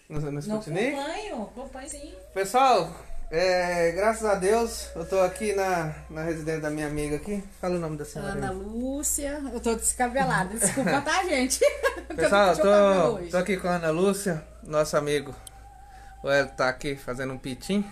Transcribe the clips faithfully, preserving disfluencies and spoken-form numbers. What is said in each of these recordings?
No, no Não Sputnik? acompanho, acompanho sim. Pessoal, é, graças a Deus, eu tô aqui na, na residência da minha amiga aqui. Fala o nome da senhora. Ana Lúcia, eu tô descabelada, desculpa, tá, gente? Pessoal, eu tô, tô, tô aqui com a Ana Lúcia, nosso amigo. O Hélio tá aqui fazendo um pitim.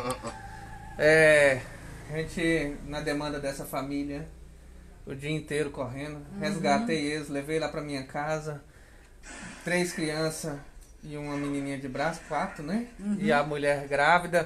É, a gente, na demanda dessa família, o dia inteiro correndo, uhum. resgatei eles, levei lá pra minha casa, três crianças e uma menininha de braço, quatro, né? Uhum. E a mulher grávida.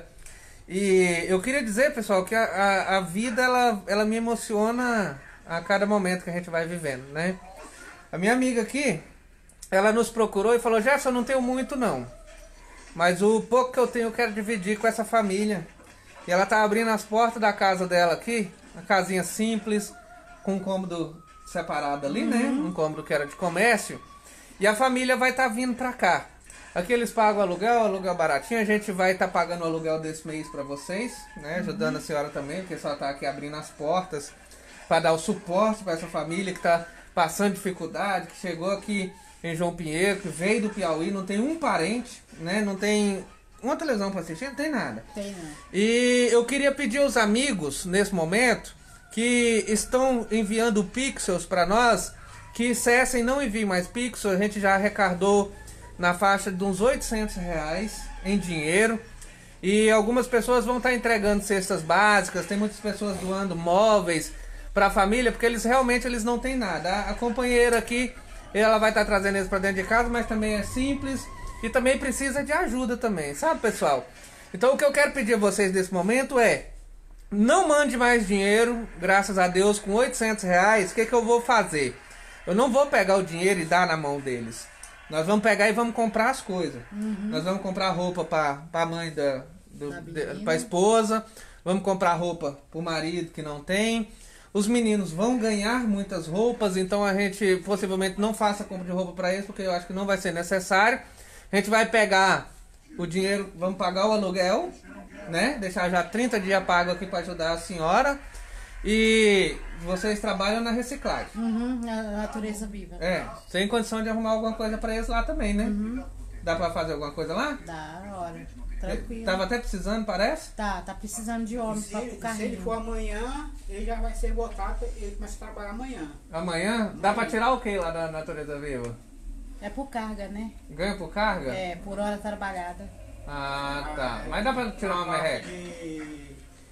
E eu queria dizer, pessoal, que a, a, a vida, ela, ela me emociona a cada momento que a gente vai vivendo, né? A minha amiga aqui, ela nos procurou e falou, Gerson, eu não tenho muito não, mas o pouco que eu tenho eu quero dividir com essa família. E ela tá abrindo as portas da casa dela aqui, uma casinha simples, com um cômodo separado ali, uhum. né? Um cômodo que era de comércio. E a família vai estar tá vindo pra cá. Aqui eles pagam aluguel, aluguel baratinho. A gente vai estar tá pagando o aluguel desse mês pra vocês, né? Ajudando uhum. a senhora também, porque só tá aqui abrindo as portas para dar o suporte para essa família que tá passando dificuldade, que chegou aqui em João Pinheiro, que veio do Piauí, não tem um parente, né? Não tem uma televisão para assistir, não tem nada. Tem não. E eu queria pedir aos amigos, nesse momento, que estão enviando pixels para nós, que cessem, não enviem mais pixels. A gente já arrecadou na faixa de uns oitocentos reais em dinheiro. E algumas pessoas vão estar entregando cestas básicas, tem muitas pessoas doando móveis para a família, porque eles realmente eles não têm nada. A, a companheira aqui, ela vai estar trazendo eles para dentro de casa, mas também é simples e também precisa de ajuda também, sabe, pessoal? Então o que eu quero pedir a vocês nesse momento é, não mande mais dinheiro, graças a Deus, com oitocentos reais, o que, que eu vou fazer? Eu não vou pegar o dinheiro e dar na mão deles. Nós vamos pegar e vamos comprar as coisas. Uhum. Nós vamos comprar roupa para a mãe da, do, da para a esposa, vamos comprar roupa para o marido que não tem. Os meninos vão ganhar muitas roupas, então a gente possivelmente não faça compra de roupa para eles, porque eu acho que não vai ser necessário. A gente vai pegar o dinheiro, vamos pagar o aluguel, né? Deixar já trinta dias pago aqui para ajudar a senhora. E vocês trabalham na reciclagem. Uhum, na natureza viva. É, tem condição de arrumar alguma coisa para eles lá também, né? Uhum. Dá para fazer alguma coisa lá? Dá, olha. Tranquilo. Tava até precisando, parece? Tá, tá precisando de homem para o carrinho. Se ele for amanhã, ele já vai ser votado, ele começa a trabalhar amanhã. Amanhã? Dá para tirar o que lá da natureza viva? É por carga, né? Ganha por carga? É, por hora trabalhada. Ah, tá. Mas dá para tirar uma merreca? De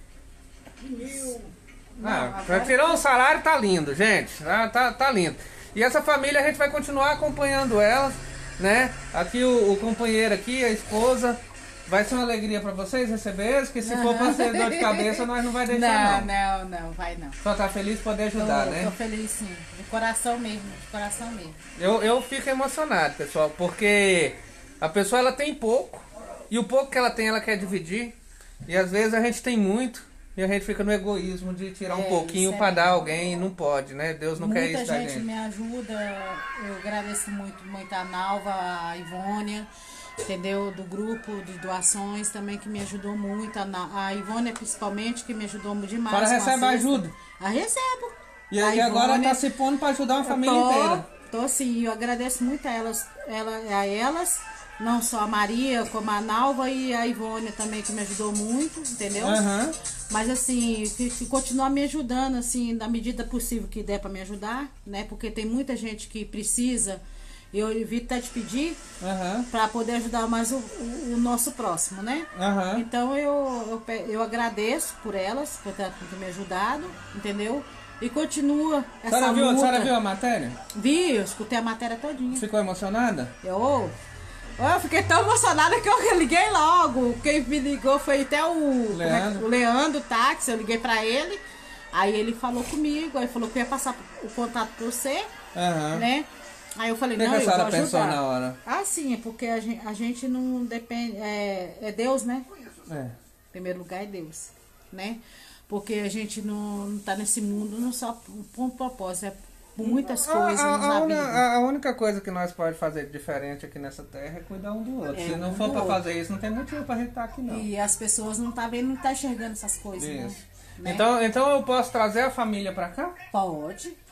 mil... Ah, pra tirar um salário tá lindo, gente. Tá, tá, tá lindo. E essa família a gente vai continuar acompanhando elas, né? Aqui o, o companheiro aqui, a esposa. Vai ser uma alegria pra vocês receber eles, que se for pra ser dor de cabeça, nós não vai deixar não. Não, não, não, vai não. Só tá feliz de poder ajudar, tô, né? Tô feliz sim, de coração mesmo, de coração mesmo. Eu, eu fico emocionado, pessoal, porque a pessoa ela tem pouco, e o pouco que ela tem ela quer dividir, e às vezes a gente tem muito, e a gente fica no egoísmo de tirar um é, pouquinho para é dar a alguém, e não pode, né? Deus não Muita quer isso da gente. Muita gente me ajuda, eu agradeço muito, muito a Nalva, a Ivônia, entendeu? Do grupo de doações também que me ajudou muito, a, a Ivônia principalmente, que me ajudou demais. Para recebe ajuda? A recebo. E aí agora tá se pondo para ajudar a família tô, inteira. Tô sim, eu agradeço muito a elas, ela, a elas. Não só a Maria, como a Nalva e a Ivônia também, que me ajudou muito, entendeu? Uhum. Mas assim, que, que continuar me ajudando, assim, na medida possível que der para me ajudar, né? Porque tem muita gente que precisa, e eu evito até te pedir, uhum. para poder ajudar mais o, o, o nosso próximo, né? Uhum. Então eu, eu, eu agradeço por elas, por ter, por ter me ajudado, entendeu? E continua essa senhora viu, luta. A senhora viu a matéria? Vi, eu escutei a matéria todinha. Ficou emocionada? Eu... Eu fiquei tão emocionada que eu liguei logo. Quem me ligou foi até o Leandro, é, o Leandro táxi. Eu liguei pra ele. Aí ele falou comigo. Aí falou que ia passar o contato pra você. Uhum. Né? Aí eu falei, que não, que a eu vou senhora ajudar. Pensou na hora? Ah, sim, é porque a gente, a gente não depende. É, é Deus, né? É. Em primeiro lugar é Deus. Né? Porque a gente não, não tá nesse mundo não só por um propósito. É muitas coisas a, a, na a, vida. A única coisa que nós podemos fazer diferente aqui nessa terra é cuidar um do outro. É, Se não um for para fazer isso, não tem motivo para a gente estar aqui, não. E as pessoas não tá vendo, não tá enxergando essas coisas, isso. Né? Então, então eu posso trazer a família para cá? Pode.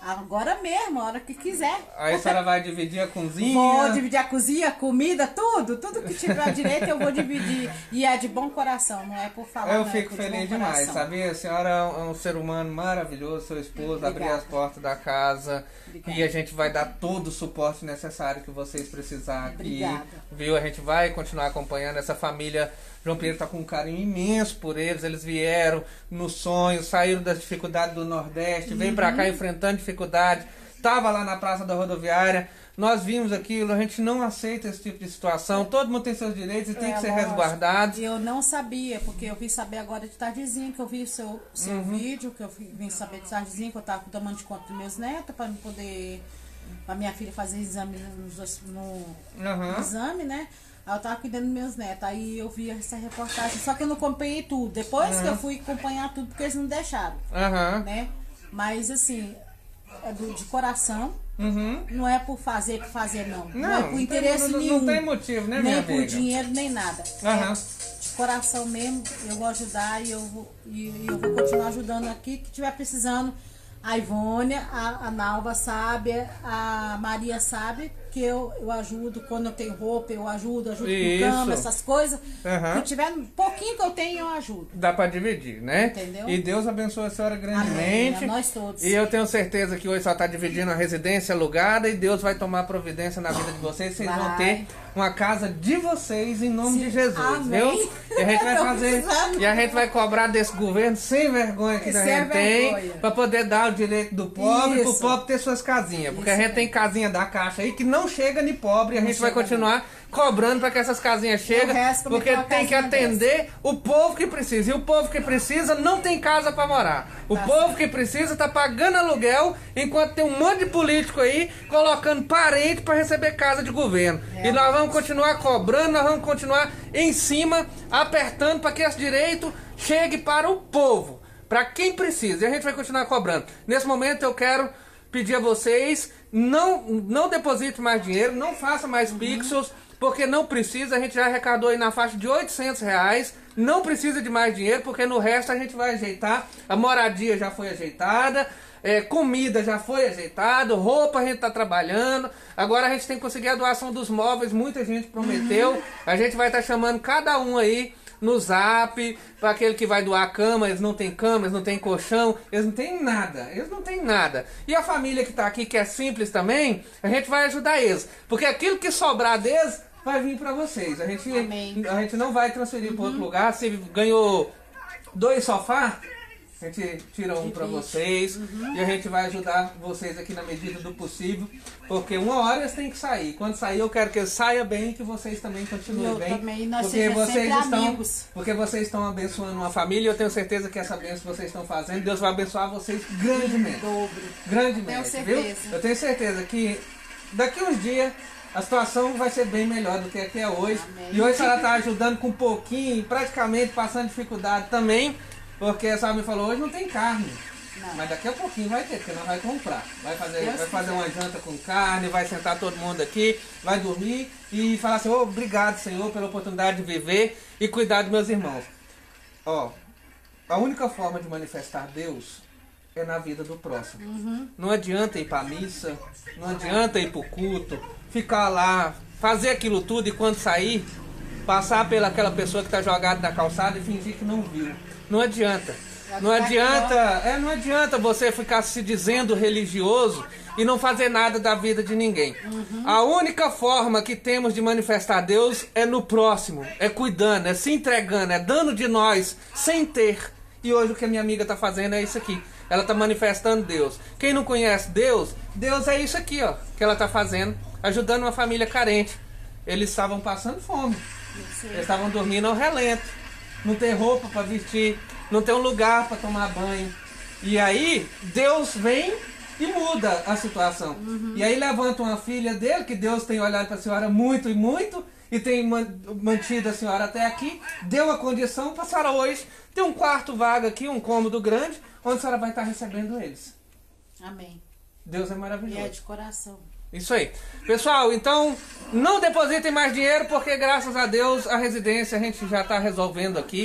Agora mesmo, a hora que quiser. Aí a senhora vai dividir a cozinha? Vou dividir a cozinha, a comida, tudo. Tudo que tiver direito eu vou dividir. E é de bom coração, não é por falar. Eu não, fico é feliz de demais, coração. sabia? A senhora é um ser humano maravilhoso, seu esposo, abrir as portas da casa. Obrigada. E a gente vai dar todo o suporte necessário que vocês precisarem aqui. Obrigada. Viu? A gente vai continuar acompanhando essa família. João Pedro está com um carinho imenso por eles. Eles vieram no sonho, saíram das dificuldades do Nordeste, uhum. veio para cá enfrentando dificuldade. Estava lá na Praça da Rodoviária, nós vimos aquilo, a gente não aceita esse tipo de situação, todo mundo tem seus direitos e tem é, que ser lógico. resguardado. Eu não sabia, porque eu vim saber agora de tardezinha, que eu vi o seu, seu uhum. vídeo, que eu vim saber de tardezinha, que eu estava tomando de conta dos meus netos, para poder, para minha filha fazer exame no, no, uhum. no exame, né? Aí eu tava cuidando dos meus netos, aí eu vi essa reportagem, só que eu não acompanhei tudo, depois uhum. que eu fui acompanhar tudo, porque eles não deixaram, uhum. né? Mas assim... É do, de coração, uhum. não é por fazer, por fazer não. Não, não é por interesse não, nenhum. Não tem motivo, né, nem minha por amiga? dinheiro, nem nada. Uhum. É de coração mesmo, eu vou ajudar e eu vou, e eu vou continuar ajudando aqui, que estiver precisando. A Ivônia, a, a Nalva sabe, a Maria sabe que eu, eu ajudo quando eu tenho roupa, eu ajudo, ajudo Isso. com cama, essas coisas. Uhum. Se tiver um pouquinho que eu tenho, eu ajudo. Dá pra dividir, né? Entendeu? E Deus abençoe a senhora grandemente. Amém. A nós todos. E eu tenho certeza que hoje só tá dividindo a residência alugada e Deus vai tomar providência na vida de vocês. Vocês vai. vão ter uma casa de vocês em nome Sim. de Jesus, Amém. viu? E a gente vai fazer e a gente vai cobrar desse governo sem vergonha que a gente tem, para poder dar o direito do pobre, para o pobre ter suas casinhas, porque Isso a gente tem casinha da Caixa aí que não chega nem pobre, e a gente vai continuar não. cobrando para que essas casinhas cheguem, porque tem que atender dessa. o povo que precisa, e o povo que precisa não tem casa para morar. O tá povo certo. que precisa tá pagando aluguel, enquanto tem um monte de político aí colocando parente para receber casa de governo. É, e nós vamos continuar cobrando, nós vamos continuar em cima, apertando para que esse direito chegue para o povo, para quem precisa. E a gente vai continuar cobrando. Nesse momento eu quero pedir a vocês, não, não deposite mais dinheiro, não faça mais uhum. pixels, porque não precisa. A gente já arrecadou aí na faixa de oitocentos reais, não precisa de mais dinheiro, porque no resto a gente vai ajeitar. A moradia já foi ajeitada, é, comida já foi ajeitada, roupa a gente está trabalhando. Agora a gente tem que conseguir a doação dos móveis, muita gente prometeu. Uhum. A gente vai estar tá chamando cada um aí no zap, para aquele que vai doar cama, eles não tem cama, eles não tem colchão, eles não tem nada, eles não tem nada. E a família que está aqui, que é simples também, a gente vai ajudar eles, porque aquilo que sobrar deles vai vir para vocês. A gente, a gente não vai transferir uhum. para outro lugar. Se ganhou dois sofás, a gente tira um para vocês uhum. e a gente vai ajudar vocês aqui na medida do possível, porque uma hora eles têm que sair. Quando sair, eu quero que eles saiam bem e que vocês também continuem eu bem. Também, nós porque vocês estão, amigos. porque vocês estão abençoando uma família. Eu tenho certeza que essa bênção que vocês estão fazendo, Deus vai abençoar vocês grandemente. Dobro. Grandemente, tenho certeza. Viu? Eu tenho certeza que daqui uns dias a situação vai ser bem melhor do que aqui é hoje. Amém. E hoje ela está ajudando com um pouquinho, praticamente passando dificuldade também. Porque a senhora me falou, hoje não tem carne. Não. Mas daqui a pouquinho vai ter, porque nós vai comprar. Vai fazer, vai fazer uma janta com carne, vai sentar todo mundo aqui, vai dormir e falar assim, oh, obrigado, Senhor, pela oportunidade de viver e cuidar dos meus irmãos. Ó, a única forma de manifestar Deus é na vida do próximo. Uhum. Não adianta ir para a missa, não adianta ir para o culto, ficar lá, fazer aquilo tudo e quando sair, passar pelaquela pessoa que está jogada na calçada e fingir que não viu. Não adianta. Não adianta, é, não adianta você ficar se dizendo religioso e não fazer nada da vida de ninguém. Uhum. A única forma que temos de manifestar Deus é no próximo, é cuidando, é se entregando, é dando de nós sem ter. E hoje o que a minha amiga está fazendo é isso aqui. Ela está manifestando Deus. Quem não conhece Deus, Deus é isso aqui, ó, que ela está fazendo, ajudando uma família carente. Eles estavam passando fome. Eles estavam dormindo ao relento. Não tem roupa para vestir, não tem um lugar para tomar banho. E aí, Deus vem e muda a situação. Uhum. E aí levanta uma filha dele, que Deus tem olhado para a senhora muito e muito, e tem mantido a senhora até aqui, deu a condição para a senhora hoje ter um quarto vago aqui, um cômodo grande, onde a senhora vai estar recebendo eles. Amém. Deus é maravilhoso. E é de coração. Isso aí. Pessoal, então não depositem mais dinheiro, porque graças a Deus a residência a gente já está resolvendo aqui.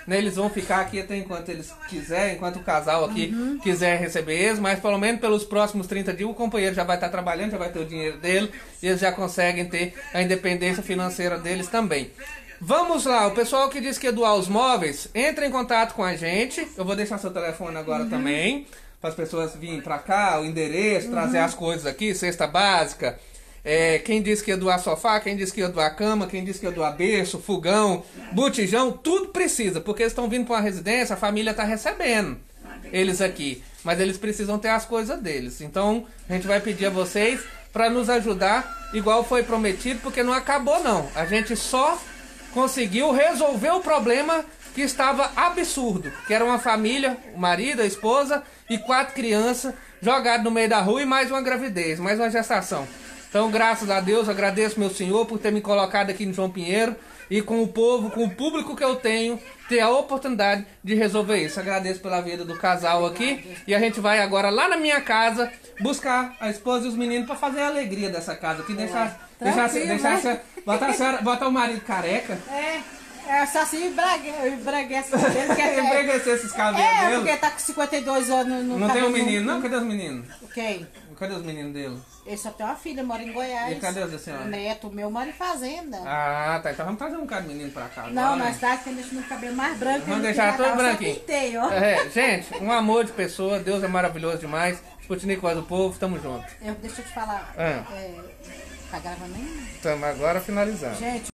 né? Eles vão ficar aqui até enquanto eles quiserem, enquanto o casal aqui uhum. quiser receber eles, mas pelo menos pelos próximos trinta dias o companheiro já vai estar trabalhando, já vai ter o dinheiro dele e eles já conseguem ter a independência financeira deles também. Vamos lá, o pessoal que disse que ia doar os móveis, entra em contato com a gente. Eu vou deixar seu telefone agora uhum. também, para as pessoas virem para cá, o endereço, uhum. trazer as coisas aqui, cesta básica. É, quem disse que ia doar sofá, quem disse que ia doar cama, quem disse que ia doar berço, fogão, botijão, tudo precisa, porque eles estão vindo para uma residência, a família está recebendo eles aqui, mas eles precisam ter as coisas deles. Então a gente vai pedir a vocês para nos ajudar, igual foi prometido, porque não acabou não. A gente só conseguiu resolver o problema que estava absurdo, que era uma família, o marido, a esposa e quatro crianças jogadas no meio da rua e mais uma gravidez, mais uma gestação. Então, graças a Deus, agradeço meu Senhor por ter me colocado aqui no João Pinheiro e com o povo, com o público que eu tenho, ter a oportunidade de resolver isso. Agradeço pela vida do casal aqui e a gente vai agora lá na minha casa buscar a esposa e os meninos para fazer a alegria dessa casa aqui. Deixar, deixar, deixar, deixar botar, a senhora, botar o marido careca. É. É só assim embreguece o cabelo. Embreguecer esses cabelos é, dele. É, porque tá com cinquenta e dois anos no Não tem um menino, não? Cadê os meninos? Quem? Cadê os meninos dele? Ele só tem uma filha, mora em Goiás. E cadê a senhora? O neto meu mora em fazenda. Ah, tá. Então vamos trazer um bocado de menino pra cá. Não, agora, nós tá que deixa meu cabelo mais branco. Vamos deixar todo branquinho. Pintei, ó. É, gente, um amor de pessoa. Deus é maravilhoso demais. Sputnik Voz do Povo, tamo junto. Eu, deixa eu te falar. Ah. É, tá gravando ainda? Estamos agora finalizando. Gente.